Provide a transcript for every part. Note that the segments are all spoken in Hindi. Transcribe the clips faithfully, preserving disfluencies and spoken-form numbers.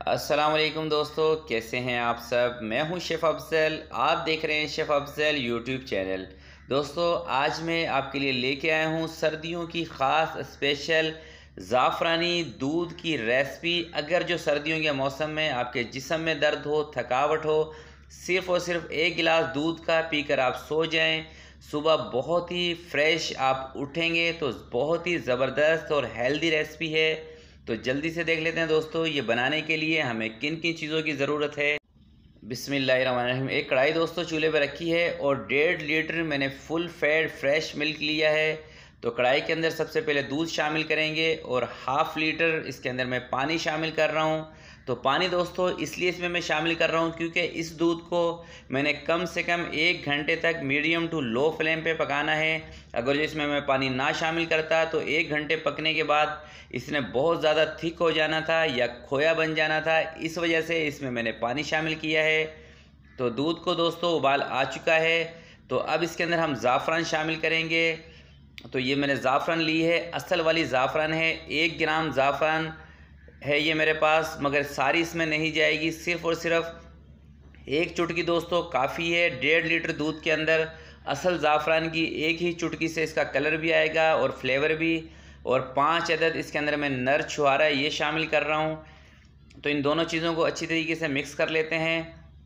अस्सलाम वालेकुम दोस्तों, कैसे हैं आप सब। मैं हूं शेफ़ अफज़ल, आप देख रहे हैं शेफ़ अफज़ल यूट्यूब चैनल। दोस्तों आज मैं आपके लिए लेके आया हूं सर्दियों की ख़ास स्पेशल ज़ाफ़रानी दूध की रेसिपी। अगर जो सर्दियों के मौसम में आपके जिस्म में दर्द हो, थकावट हो, सिर्फ़ और सिर्फ एक गिलास दूध का पीकर आप सो जाएं, सुबह बहुत ही फ्रेश आप उठेंगे। तो बहुत ही ज़बरदस्त और हेल्दी रेसिपी है। तो जल्दी से देख लेते हैं दोस्तों, ये बनाने के लिए हमें किन किन चीज़ों की ज़रूरत है। बिस्मिल्लाहिर्रहमानिर्रहीम। एक कढ़ाई दोस्तों चूल्हे पर रखी है और डेढ़ लीटर मैंने फुल फैट फ्रेश मिल्क लिया है। तो कढ़ाई के अंदर सबसे पहले दूध शामिल करेंगे और हाफ़ लीटर इसके अंदर मैं पानी शामिल कर रहा हूँ। तो पानी दोस्तों इसलिए इसमें मैं शामिल कर रहा हूँ क्योंकि इस दूध को मैंने कम से कम एक घंटे तक मीडियम टू लो फ्लेम पे पकाना है। अगर जो इसमें मैं पानी ना शामिल करता तो एक घंटे पकने के बाद इसने बहुत ज़्यादा थिक हो जाना था या खोया बन जाना था। इस वजह से इसमें मैंने पानी शामिल किया है। तो दूध को दोस्तों उबाल आ चुका है। तो अब इसके अंदर हम ज़ाफ़रान शामिल करेंगे। तो ये मैंने ज़ाफ़रान ली है, असल वाली ज़ाफ़रान है। एक ग्राम ज़ाफ़रान है ये मेरे पास, मगर सारी इसमें नहीं जाएगी। सिर्फ़ और सिर्फ एक चुटकी दोस्तों काफ़ी है। डेढ़ लीटर दूध के अंदर असल ज़ाफ़रान की एक ही चुटकी से इसका कलर भी आएगा और फ्लेवर भी। और पाँच अदद इसके अंदर मैं नर छुहारा ये शामिल कर रहा हूँ। तो इन दोनों चीज़ों को अच्छी तरीके से मिक्स कर लेते हैं।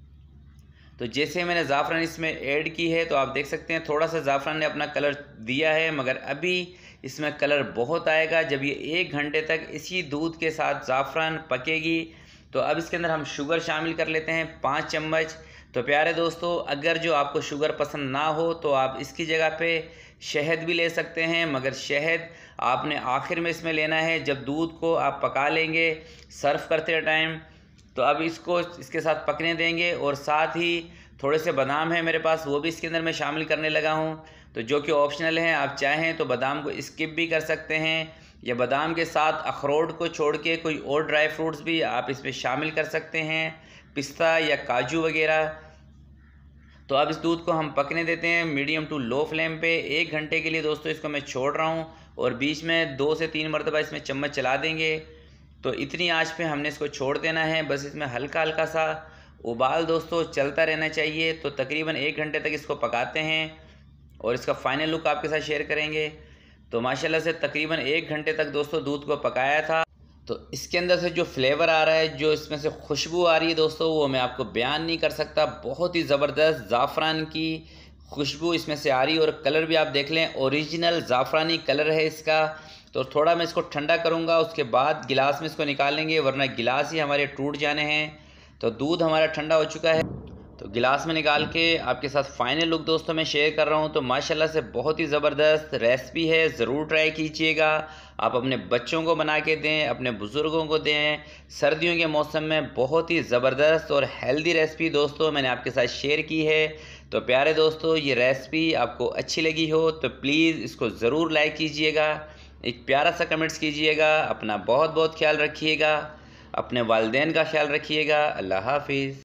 तो जैसे मैंने ज़ाफ़रान इसमें ऐड की है तो आप देख सकते हैं थोड़ा सा ज़ाफ़रान ने अपना कलर दिया है, मगर अभी इसमें कलर बहुत आएगा जब ये एक घंटे तक इसी दूध के साथ ज़ाफ़रान पकेगी। तो अब इसके अंदर हम शुगर शामिल कर लेते हैं पाँच चम्मच। तो प्यारे दोस्तों, अगर जो आपको शुगर पसंद ना हो तो आप इसकी जगह पे शहद भी ले सकते हैं, मगर शहद आपने आखिर में इसमें लेना है जब दूध को आप पका लेंगे सर्व करते टाइम। तो अब इसको इसके साथ पकने देंगे और साथ ही थोड़े से बादाम है मेरे पास, वो भी इसके अंदर मैं शामिल करने लगा हूँ। तो जो कि ऑप्शनल है, आप चाहें तो बादाम को स्किप भी कर सकते हैं या बादाम के साथ अखरोट को छोड़ के कोई और ड्राई फ्रूट्स भी आप इसमें शामिल कर सकते हैं, पिस्ता या काजू वगैरह। तो अब इस दूध को हम पकने देते हैं मीडियम टू लो फ्लेम पे एक घंटे के लिए दोस्तों। इसको मैं छोड़ रहा हूँ और बीच में दो से तीन मरतबा इसमें चम्मच चला देंगे। तो इतनी आंच पे हमने इसको छोड़ देना है, बस इसमें हल्का हल्का सा उबाल दोस्तों चलता रहना चाहिए। तो तकरीबन एक घंटे तक इसको पकाते हैं और इसका फाइनल लुक आपके साथ शेयर करेंगे। तो माशाल्लाह से तकरीबन एक घंटे तक दोस्तों दूध को पकाया था। तो इसके अंदर से जो फ्लेवर आ रहा है, जो इसमें से खुशबू आ रही है दोस्तों, वो मैं आपको बयान नहीं कर सकता। बहुत ही ज़बरदस्त ज़ाफ़रान की खुशबू इसमें से आ रही है और कलर भी आप देख लें, ओरिजिनल ज़ाफ़रानी कलर है इसका। तो थोड़ा मैं इसको ठंडा करूँगा, उसके बाद गिलास में इसको निकालेंगे, वरना गिलास ही हमारे टूट जाने हैं। तो दूध हमारा ठंडा हो चुका है, तो गिलास में निकाल के आपके साथ फाइनल लुक दोस्तों मैं शेयर कर रहा हूँ। तो माशाल्लाह से बहुत ही ज़बरदस्त रेसिपी है, ज़रूर ट्राई कीजिएगा। आप अपने बच्चों को बना के दें, अपने बुज़ुर्गों को दें। सर्दियों के मौसम में बहुत ही ज़बरदस्त और हेल्दी रेसिपी दोस्तों मैंने आपके साथ शेयर की है। तो प्यारे दोस्तों, ये रेसिपी आपको अच्छी लगी हो तो प्लीज़ इसको ज़रूर लाइक कीजिएगा, एक प्यारा सा कमेंट्स कीजिएगा। अपना बहुत बहुत ख्याल रखिएगा, अपने वालिदैन का ख्याल रखिएगा। अल्लाह हाफिज़।